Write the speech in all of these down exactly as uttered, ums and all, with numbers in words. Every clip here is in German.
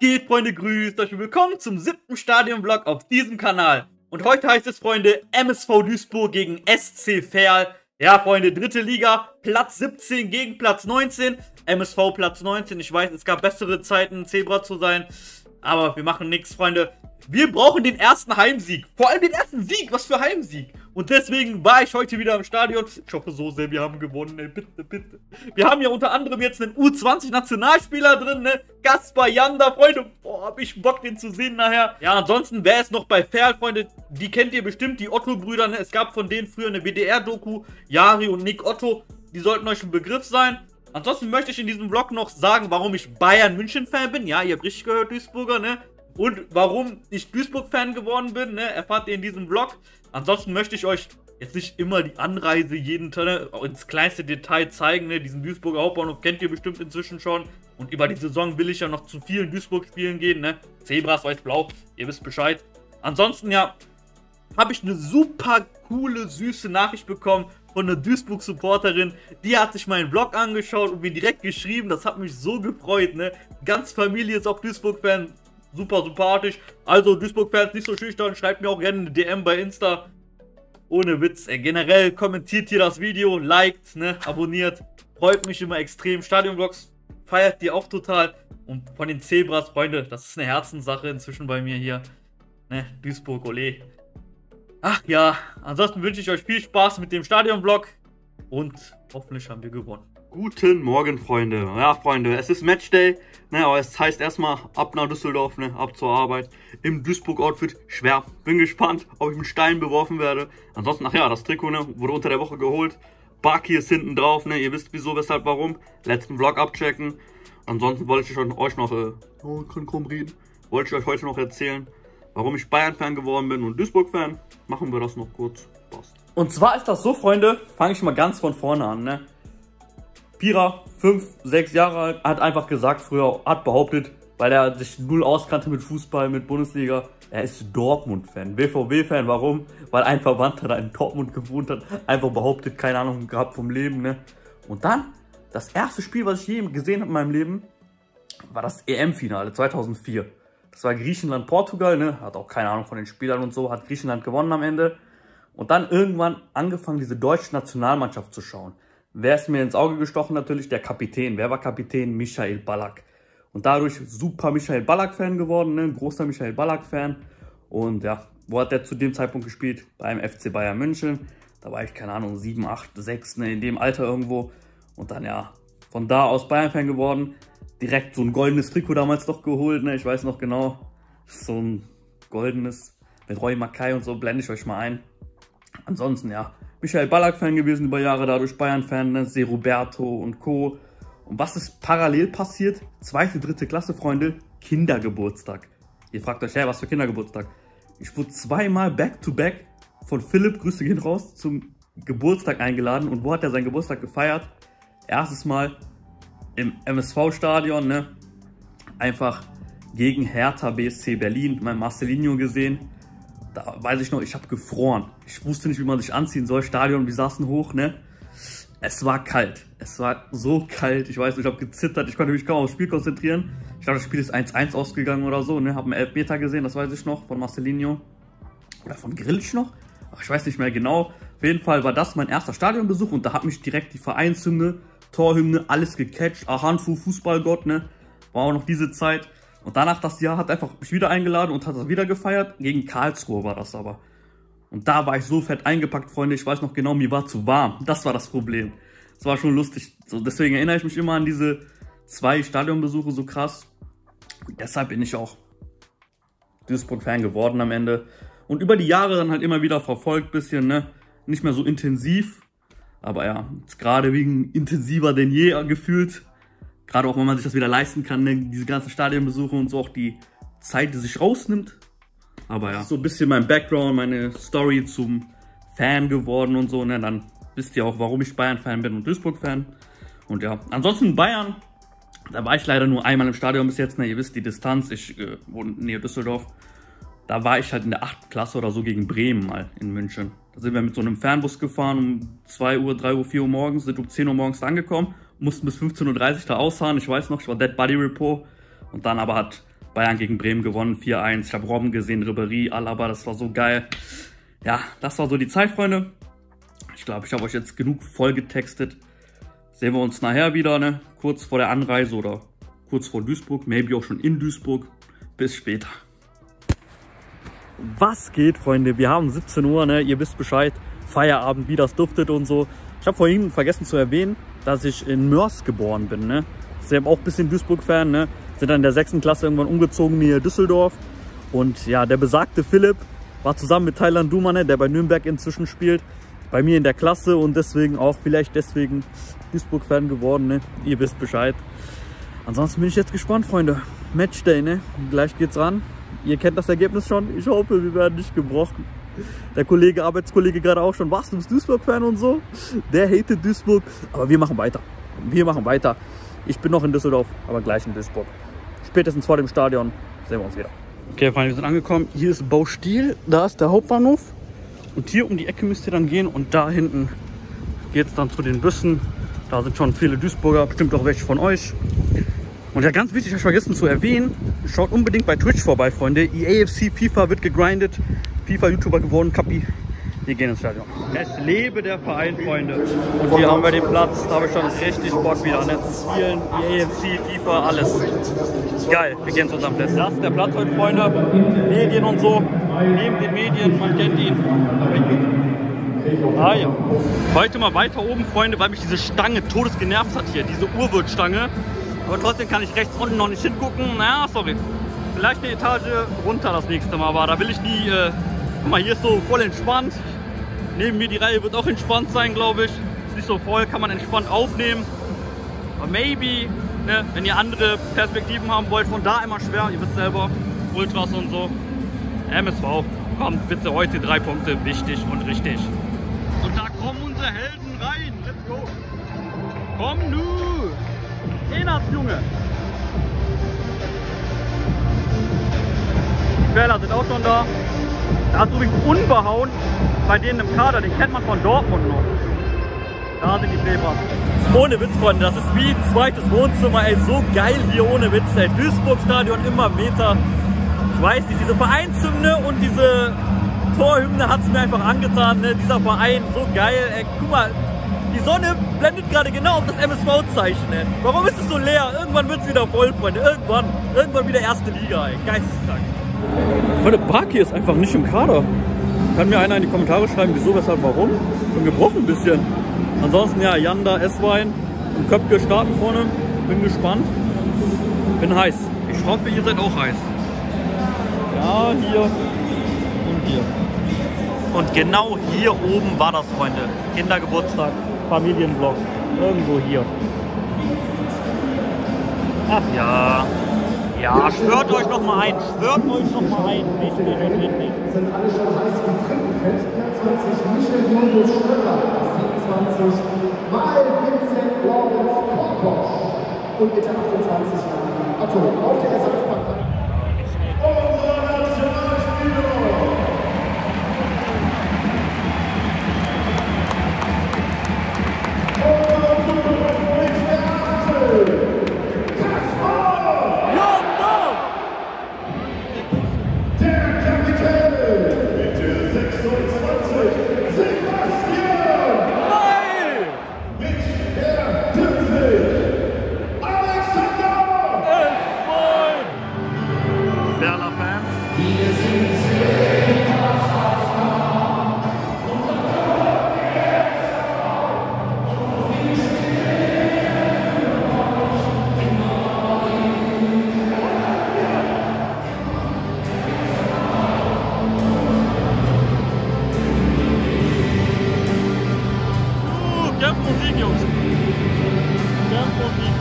geht, Freunde? Grüßt euch und willkommen zum siebten Stadion-Vlog auf diesem Kanal. Und heute heißt es, Freunde, M S V Duisburg gegen S C Verl. Ja, Freunde, dritte Liga, Platz siebzehn gegen Platz neunzehn. M S V Platz neunzehn. Ich weiß, es gab bessere Zeiten, Zebra zu sein. Aber wir machen nichts, Freunde. Wir brauchen den ersten Heimsieg. Vor allem den ersten Sieg. Was für Heimsieg. Und deswegen war ich heute wieder im Stadion. Ich hoffe so sehr, wir haben gewonnen. Ey, bitte, bitte. Wir haben ja unter anderem jetzt einen U zwanzig Nationalspieler drin, ne? Gaspar Janda, Freunde. Boah, hab ich Bock, den zu sehen nachher. Ja, ansonsten wäre es noch bei Verl, Freunde. Die kennt ihr bestimmt, die Otto-Brüder, ne? Es gab von denen früher eine W D R-Doku. Jari und Nick Otto. Die sollten euch ein Begriff sein. Ansonsten möchte ich in diesem Vlog noch sagen, warum ich Bayern-München-Fan bin. Ja, ihr habt richtig gehört, Duisburger, ne? Und warum ich Duisburg-Fan geworden bin, ne? Erfahrt ihr in diesem Vlog. Ansonsten möchte ich euch jetzt nicht immer die Anreise jeden Tag, ne, ins kleinste Detail zeigen, ne? Diesen Duisburger Hauptbahnhof kennt ihr bestimmt inzwischen schon. Und über die Saison will ich ja noch zu vielen Duisburg-Spielen gehen, ne? Zebras, weiß-blau, ihr wisst Bescheid. Ansonsten, ja, habe ich eine super coole, süße Nachricht bekommen von einer Duisburg-Supporterin. Die hat sich meinen Vlog angeschaut und mir direkt geschrieben. Das hat mich so gefreut, ne? Ganz Familie ist auch Duisburg-Fan. Super sympathisch. Also Duisburg-Fans nicht so schüchtern. Schreibt mir auch gerne eine D M bei Insta. Ohne Witz. Ey, generell kommentiert hier das Video, liked, ne? Abonniert. Freut mich immer extrem. Stadion-Vlogs feiert die auch total. Und von den Zebras, Freunde, das ist eine Herzenssache inzwischen bei mir hier. Ne? Duisburg, ole. Ach ja, ansonsten wünsche ich euch viel Spaß mit dem Stadion-Vlog und hoffentlich haben wir gewonnen. Guten Morgen, Freunde. Ja, Freunde, es ist Matchday, ne, aber es heißt erstmal ab nach Düsseldorf, ne, ab zur Arbeit. Im Duisburg-Outfit, schwer. Bin gespannt, ob ich mit Steinen beworfen werde. Ansonsten, ach ja, das Trikot, ne, wurde unter der Woche geholt. Baki ist hinten drauf, ne, ihr wisst wieso, weshalb, warum. Letzten Vlog abchecken. Ansonsten wollte ich euch noch, äh, oh, kann kaum reden, wollte ich euch heute noch erzählen, warum ich Bayern-Fan geworden bin und Duisburg-Fan. Machen wir das noch kurz. Passt. Und zwar ist das so, Freunde, fange ich mal ganz von vorne an, ne. Pira, fünf, sechs Jahre alt, hat einfach gesagt, früher hat behauptet, weil er sich null auskannte mit Fußball, mit Bundesliga, er ist Dortmund-Fan, B V B-Fan, warum? Weil ein Verwandter da in Dortmund gewohnt hat, einfach behauptet, keine Ahnung gehabt vom Leben, ne. Und dann, das erste Spiel, was ich je gesehen habe in meinem Leben, war das E M-Finale zweitausendvier. Das war Griechenland-Portugal, ne, hat auch keine Ahnung von den Spielern und so, hat Griechenland gewonnen am Ende. Und dann irgendwann angefangen, diese deutsche Nationalmannschaft zu schauen. Wer ist mir ins Auge gestochen? Natürlich der Kapitän. Wer war Kapitän? Michael Ballack. Und dadurch super Michael Ballack-Fan geworden, ne? Großer Michael Ballack-Fan. Und ja, wo hat der zu dem Zeitpunkt gespielt? Beim F C Bayern München. Da war ich, keine Ahnung, sieben, acht, sechs, ne? In dem Alter irgendwo. Und dann ja, von da aus Bayern-Fan geworden. Direkt so ein goldenes Trikot damals noch geholt, ne? Ich weiß noch genau. So ein goldenes mit Roy Mackay und so, blende ich euch mal ein. Ansonsten, ja, Michael Ballack-Fan gewesen über Jahre, dadurch Bayern-Fan, ne? Se Roberto und Co. Und was ist parallel passiert? Zweite, dritte Klasse, Freunde, Kindergeburtstag. Ihr fragt euch, hey, was für Kindergeburtstag? Ich wurde zweimal back-to-back von Philipp, Grüße gehen raus, zum Geburtstag eingeladen. Und wo hat er seinen Geburtstag gefeiert? Erstes Mal im M S V-Stadion, ne? Einfach gegen Hertha B S C Berlin, mein Marcelinho gesehen. Da weiß ich noch, ich habe gefroren. Ich wusste nicht, wie man sich anziehen soll. Stadion, wir saßen hoch, ne? Es war kalt. Es war so kalt. Ich weiß nicht, ich habe gezittert. Ich konnte mich kaum aufs Spiel konzentrieren. Ich glaube, das Spiel ist eins eins ausgegangen oder so, ne? Habe einen Elfmeter gesehen, das weiß ich noch, von Marcelinho. Oder von Grillitsch noch? Ach, ich weiß nicht mehr genau. Auf jeden Fall war das mein erster Stadionbesuch und da hat mich direkt die Vereinshymne, Torhymne, alles gecatcht. Ahanfu, Fußballgott, ne? War auch noch diese Zeit. Und danach das Jahr hat einfach mich wieder eingeladen und hat das wieder gefeiert. Gegen Karlsruhe war das aber. Und da war ich so fett eingepackt, Freunde. Ich weiß noch genau, mir war zu warm. Das war das Problem. Das war schon lustig. So, deswegen erinnere ich mich immer an diese zwei Stadionbesuche so krass. Und deshalb bin ich auch Duisburg-Fan geworden am Ende. Und über die Jahre dann halt immer wieder verfolgt, bisschen, ne? Nicht mehr so intensiv. Aber ja, jetzt gerade wegen intensiver denn je gefühlt. Gerade auch, wenn man sich das wieder leisten kann, ne? Diese ganzen Stadionbesuche und so, auch die Zeit, die sich rausnimmt. Aber ja, so ein bisschen mein Background, meine Story zum Fan geworden und so, ne? Dann wisst ihr auch, warum ich Bayern-Fan bin und Duisburg-Fan. Und ja, ansonsten Bayern, da war ich leider nur einmal im Stadion bis jetzt, ne? Ihr wisst die Distanz, ich äh, wohne näher Düsseldorf. Da war ich halt in der achten Klasse oder so gegen Bremen mal in München. Da sind wir mit so einem Fernbus gefahren, um zwei Uhr, drei Uhr, vier Uhr morgens, sind um zehn Uhr morgens angekommen, mussten bis fünfzehn Uhr dreißig da ausfahren. Ich weiß noch, ich war Dead Body Repo. Und dann aber hat Bayern gegen Bremen gewonnen, vier eins. Ich habe Robben gesehen, Ribéry, Alaba, das war so geil. Ja, das war so die Zeit, Freunde. Ich glaube, ich habe euch jetzt genug vollgetextet. Sehen wir uns nachher wieder, ne? Kurz vor der Anreise oder kurz vor Duisburg, maybe auch schon in Duisburg. Bis später. Was geht, Freunde? Wir haben siebzehn Uhr, ne? Ihr wisst Bescheid. Feierabend, wie das duftet und so. Ich habe vorhin vergessen zu erwähnen, dass ich in Mörs geboren bin, ne? Ich bin auch ein bisschen Duisburg-Fan, ne? Sind dann in der sechsten Klasse irgendwann umgezogen nähe Düsseldorf. Und ja, der besagte Philipp war zusammen mit Thailand Duma, ne? Der bei Nürnberg inzwischen spielt, bei mir in der Klasse und deswegen auch, vielleicht deswegen Duisburg-Fan geworden, ne? Ihr wisst Bescheid. Ansonsten bin ich jetzt gespannt, Freunde. Matchday, ne? Gleich geht's ran. Ihr kennt das Ergebnis schon. Ich hoffe, wir werden nicht gebrochen. Der Kollege, Arbeitskollege gerade auch schon. Was, du bist Duisburg-Fan und so? Der hatet Duisburg. Aber wir machen weiter. Wir machen weiter. Ich bin noch in Düsseldorf, aber gleich in Duisburg. Spätestens vor dem Stadion sehen wir uns wieder. Okay, Freunde, wir sind angekommen. Hier ist Baustiel. Da ist der Hauptbahnhof. Und hier um die Ecke müsst ihr dann gehen. Und da hinten geht es dann zu den Bussen. Da sind schon viele Duisburger, bestimmt auch welche von euch. Und ja, ganz wichtig, habe ich vergessen zu erwähnen, schaut unbedingt bei Twitch vorbei, Freunde. E A F C FIFA wird gegrindet. FIFA-YouTuber geworden, Kapi. Wir gehen ins Stadion. Es lebe der Verein, Freunde. Und hier haben wir den Platz. Da habe ich schon richtig Bock wieder an das Spielen. E A F C, FIFA, alles. Geil, wir gehen zu unserem Platz. Das ist der Platz heute, Freunde. Medien und so. Neben den Medien, man kennt ihn. Ah ja. Heute mal weiter oben, Freunde, weil mich diese Stange todes genervt hat hier. Diese Urwurtstange. Aber trotzdem kann ich rechts unten noch nicht hingucken. Naja, sorry. Vielleicht eine Etage runter das nächste Mal. Aber da will ich nie... Äh, guck mal, hier ist so voll entspannt. Neben mir die Reihe wird auch entspannt sein, glaube ich. Ist nicht so voll, kann man entspannt aufnehmen. Aber maybe, ne, wenn ihr andere Perspektiven haben wollt, von da immer schwer. Ihr wisst selber, Ultras und so. M S V, kommt bitte heute drei Punkte, wichtig und richtig. Und da kommen unsere Helden rein. Let's go. Komm du. Enas, Junge! Die Quäler sind auch schon da. Da ist übrigens Unbehauen bei denen im Kader, den kennt man von Dortmund noch. Da sind die Zebras. Ohne Witz, Freunde, das ist wie ein zweites Wohnzimmer, ey, so geil hier, ohne Witz, ey. Duisburg-Stadion immer Meter. Ich weiß nicht, diese Vereinshymne und diese Torhymne hat es mir einfach angetan, ne? Dieser Verein, so geil, ey. Guck mal. Die Sonne blendet gerade genau auf das M S V-Zeichen. Warum ist es so leer? Irgendwann wird es wieder voll, Freunde. Irgendwann. Irgendwann wieder erste Liga, ey. Geisteskrank. Freunde, Barki ist einfach nicht im Kader. Kann mir einer in die Kommentare schreiben, wieso, weshalb, warum? Bin gebrochen ein bisschen. Ansonsten, ja, Janda, Esswein und Köpke starten vorne. Bin gespannt. Bin heiß. Ich hoffe, ihr seid auch heiß. Ja, hier und hier. Und genau hier oben war das, Freunde. Kindergeburtstag. Familienvlog. Irgendwo hier. Ach ja. Ja, schwört euch noch mal ein. Schwört euch noch mal ein. Richtig und richtig. Sind alle schon heiß wie Frittenfett. vierzwanzig Michel Julius Schröder. siebenundzwanzig Mal Vincent Lawrence Korkosch. Und bitte achtundzwanzig Otto auf der Ersatzbank. Unsere Nationalspieler. Musik, Jungs. Musik.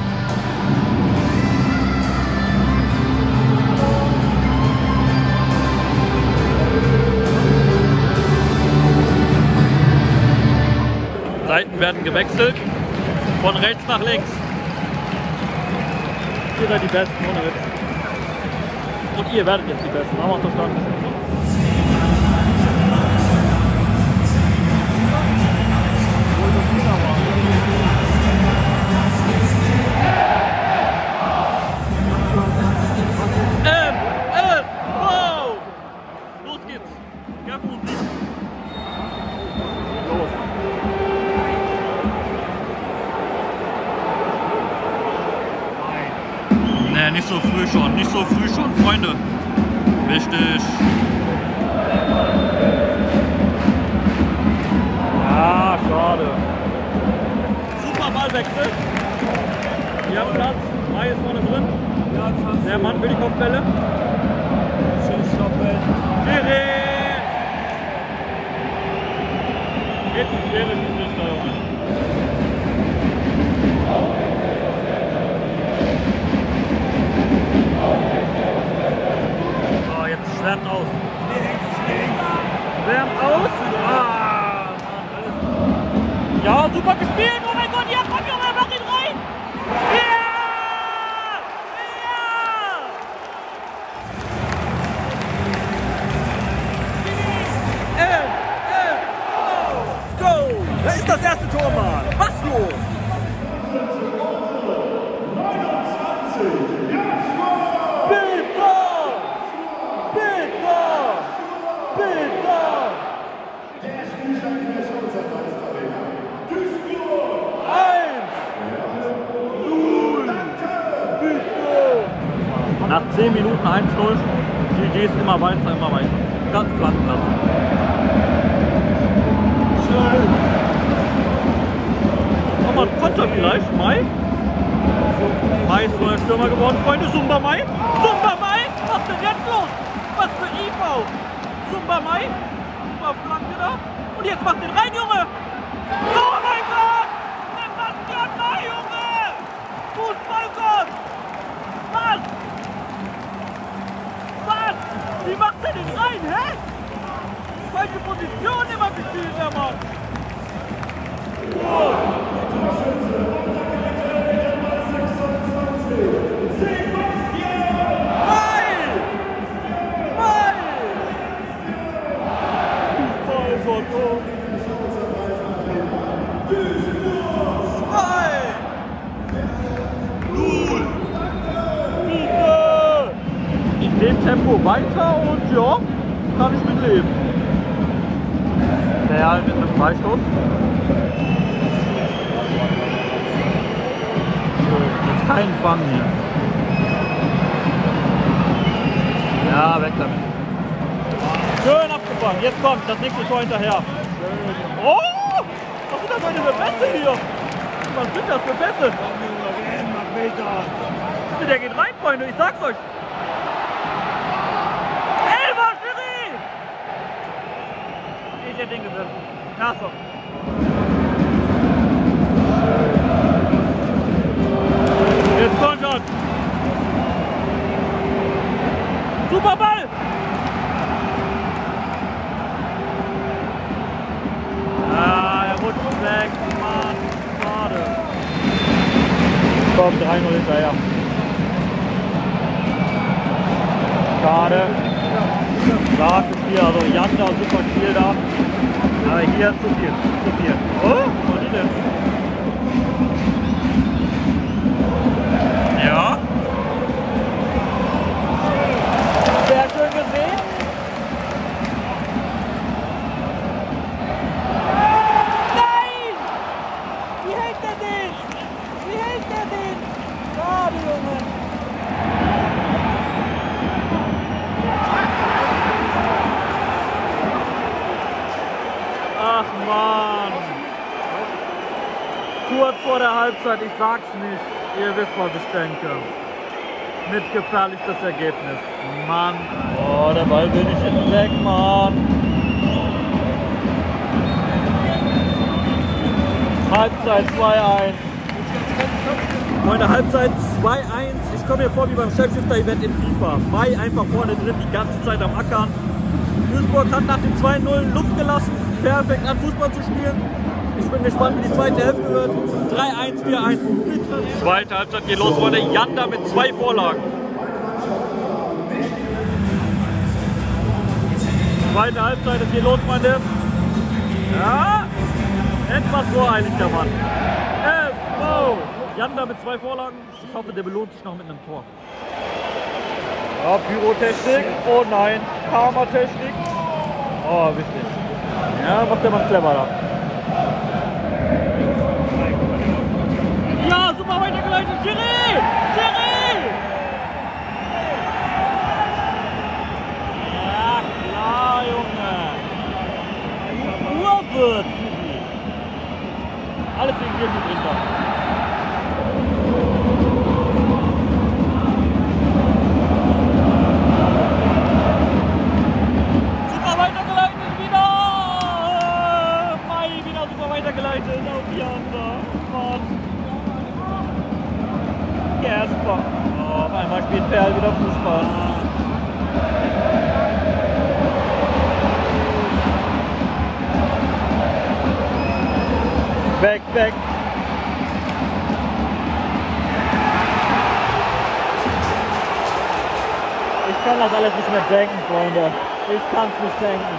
Seiten werden gewechselt. Von rechts nach links. Ihr seid die Besten, ohne Witz. Und ihr werdet jetzt die Besten. Haben wir verstanden. nicht so früh schon, nicht so früh schon, Freunde. Wichtig. Ja, schade. Super Ballwechsel. Wir haben Platz. Mai ist vorne drin. Der Mann will die Kopfbälle. Schön stoppen. Schiri! Geht nicht, Schiri ist nicht da, Junge. Oh, jetzt schwärmt aus. Schwärmt aus. Ah, Mann, ja, super gespielt. Oh mein Gott, ja, komm, Junge, mach ihn rein. Ja! Da ist das erste Tor, Mann. Was los? Bitte! Bitte! Bitte! Eins! Null! Bitte! Nach zehn Minuten eins null. G G ist immer weiter, immer weiter. Ganz flanken lassen. Schön! Mal ein Konter vielleicht, Mai. Mai ist neuer Stürmer geworden, Freunde. Zumba Mai. Zumba Mai. Was ist denn jetzt los? Was für I V? Zumba Mai. Super Flanke da. Und jetzt macht den rein, Junge. Oh mein Gott. Sebastian Mai, Junge. Fußballgott. Was? Was? Wie macht er den rein, hä? Welche Position immer gespielt, der Mann? Oh. In dem Tempo weiter und ja, kann ich mit leben. Real mit einem Freistoß. Jetzt keinen Fang hier. Ja, weg damit. Schön abgefangen. Jetzt kommt das nächste Tor hinterher. Oh! Was sind das heute für Pässe hier? Was sind das für Pässe? Der geht rein, Freunde, ich sag's euch. Elfer, Schiri! Ich hätte den gesetzt. Na so. Jetzt kommt schon. Super Ball! Ah, er rutscht weg. Mann, schade. Kommt drei null hinterher. Schade. Starkes Spiel, also Janda, super Spiel da. Aber hier zu viel, zu viel. Oh, was ist denn? Ja. Sehr schön gesehen. Nein! Wie hält der den? Wie hält der den? Schade, Junge. Ach Mann. Kurz vor der Halbzeit, ich sag's nicht. Ihr wisst, was ich denke. Mit gefährlichstes Ergebnis. Mann. Oh, der Ball will nicht hinten weg, Mann. Halbzeit zwei eins. Freunde, Halbzeit zwei eins. Ich komme mir vor wie beim Shapeshifter-Event in FIFA. Mai einfach vorne drin, die ganze Zeit am Ackern. Duisburg hat nach dem zwei null Luft gelassen, perfekt an Fußball zu spielen. Ich bin gespannt, wie die zweite Hälfte wird. drei eins, vier eins. Zweite Halbzeit geht los, Freunde. Janda mit zwei Vorlagen. Zweite Halbzeit, es geht los, Freunde. Ja, etwas voreilig der Mann. F O. Janda mit zwei Vorlagen. Ich hoffe, der belohnt sich noch mit einem Tor. Ja, Pyrotechnik. Oh nein. Karma-Technik. Oh, wichtig. Ja, macht der Mann clever da. Ja, super weitergeleitet. Schiri! Schiri! Fußball. Weg, weg. Ich kann das alles nicht mehr denken, Freunde. Ich kann es nicht denken.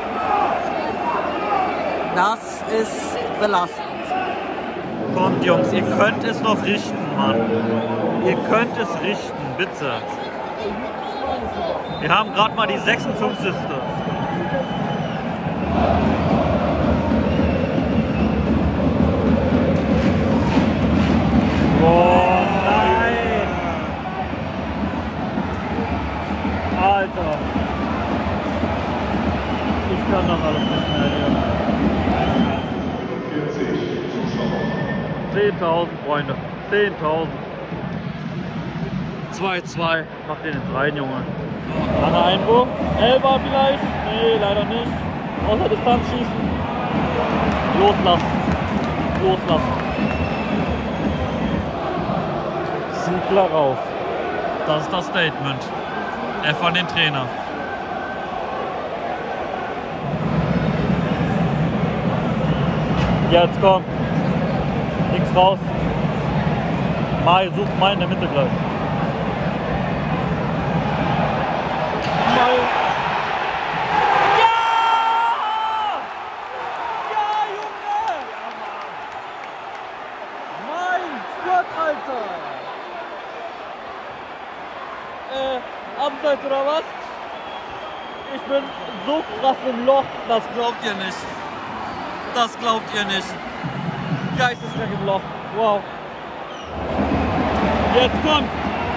Das ist belastend. Kommt, Jungs, ihr könnt es noch richten, Mann. Ihr könnt es richten, bitte. Wir haben gerade mal die sechsundfünfzigste Oh nein! Alter! Ich kann das alles nicht mehr hier. zehntausend, Freunde. zehntausend. zwei zwei. Macht den jetzt rein, Junge. An Einwurf. Elfer vielleicht? Nee, leider nicht. Außer Distanz schießen. Loslassen. Loslassen. Ziegler raus. Das ist das Statement. Er von den Trainer. Jetzt komm. Links raus. Mai, sucht Mai in der Mitte gleich. Mai. Ja! Ja, Junge! Mein Gott, Alter! Äh, Abseits oder was? Ich bin so krass im Loch, das glaubt ihr nicht. Das glaubt ihr nicht. Geisteskrank im Loch. Wow. Jetzt kommt.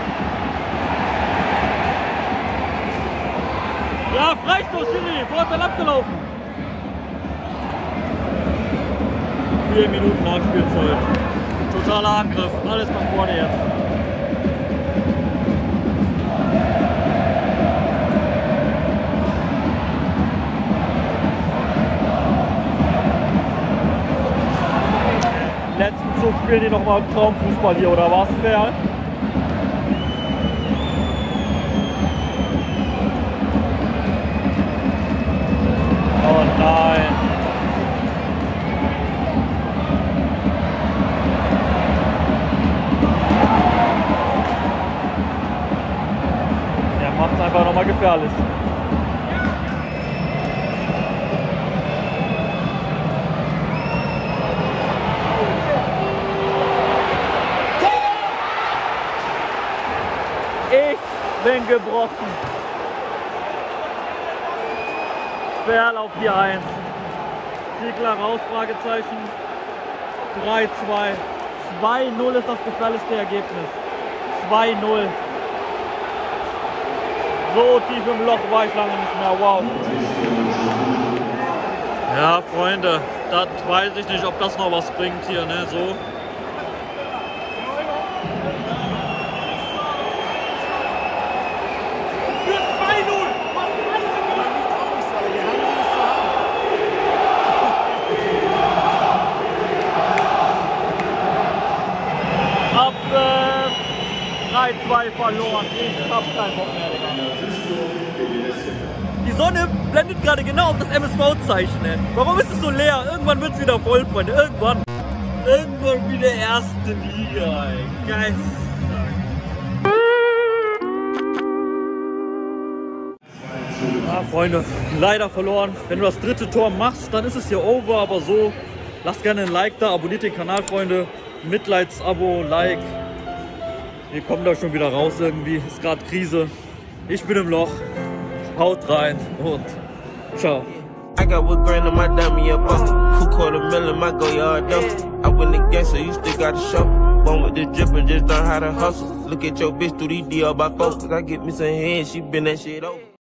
Ja, Freistoß, Schiri. Vorteil abgelaufen. Vier Minuten Nachspielzeit. Totaler Angriff. Alles nach vorne jetzt. Letzten Zug spielen die nochmal Traumfußball hier, oder was, Ferl? Oh nein. Der macht es einfach nochmal gefährlich. Ich bin gebrochen. Ferl auf die eins. Ziegler raus, Fragezeichen. drei zwei. zwei null ist das gefährlichste Ergebnis. zwei null. So tief im Loch war ich lange nicht mehr. Wow. Ja, Freunde, das weiß ich nicht, ob das noch was bringt hier, ne? So. drei zwei verloren. Ich hab keinen Bock mehr, Digga. Die Sonne blendet gerade genau auf das M S V-Zeichen. Warum ist es so leer? Irgendwann wird es wieder voll, Freunde. Irgendwann. Irgendwann wieder erste Liga, ey. Geisteskrank. Ja, Freunde, leider verloren. Wenn du das dritte Tor machst, dann ist es hier over. Aber so, lasst gerne ein Like da, abonniert den Kanal, Freunde. Mitleidsabo, Like. Wir kommen da schon wieder raus irgendwie. Ist gerade Krise. Ich bin im Loch. Haut rein und ciao. I got what grand on my dummy up busted. Who quarter million my go yard dusted. I win the game, so you still got to show. Born with the drip and just learn how to hustle. Look at your bitch through these D L by focus. I get me some head, she been that shit over.